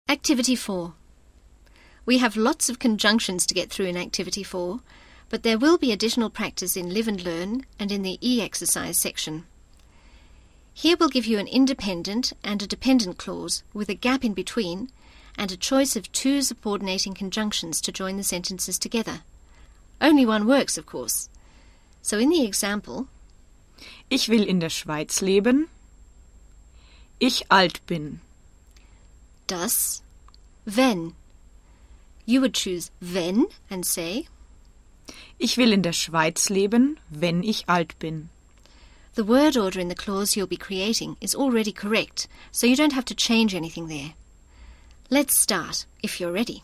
Activity 4. We have lots of conjunctions to get through in Activity 4, but there will be additional practice in Live and Learn and in the e-exercise section. Here we'll give you an independent and a dependent clause with a gap in between and a choice of 2 subordinating conjunctions to join the sentences together. Only one works, of course. So in the example, Ich will in der Schweiz leben. Ich alt bin. das, wenn. You would choose wenn and say, Ich will in der Schweiz leben, wenn ich alt bin. the word order in the clause you'll be creating is already correct, so you don't have to change anything there. Let's start, if you're ready.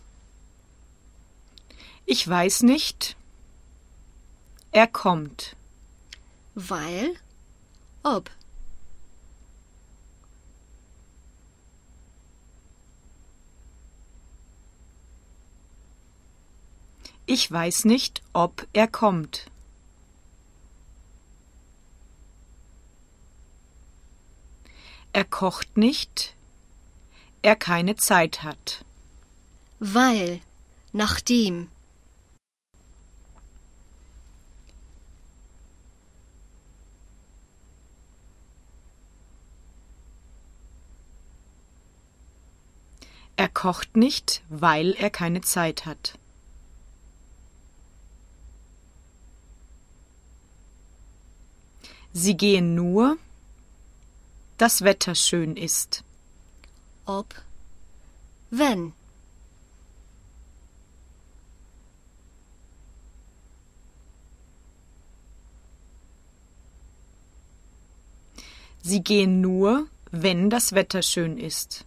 Ich weiß nicht. Er kommt. Weil, ob. Ich weiß nicht, ob er kommt. Er kocht nicht. Er keine Zeit hat. Weil, nachdem. Er kocht nicht, weil er keine Zeit hat. Sie gehen nur, das Wetter schön ist. Ob, wenn. Sie gehen nur, wenn das Wetter schön ist.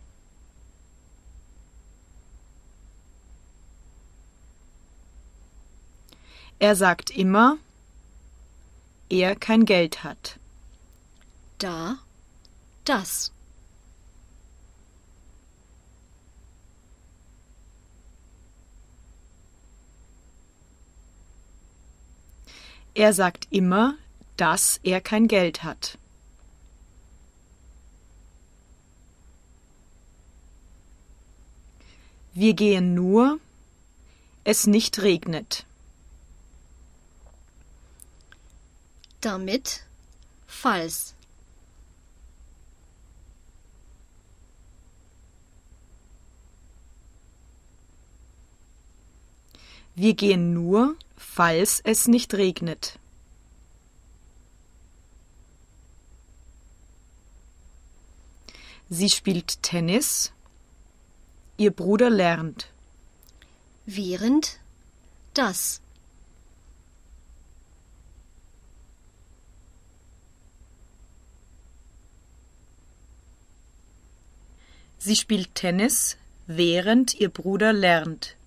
Er sagt immer, er kein Geld hat. Da, das. Er sagt immer, dass er kein Geld hat. Wir gehen nur, es nicht regnet. Damit, falls. Wir gehen nur, falls es nicht regnet. Sie spielt Tennis. Ihr Bruder lernt. Während, das. Sie spielt Tennis, während ihr Bruder lernt.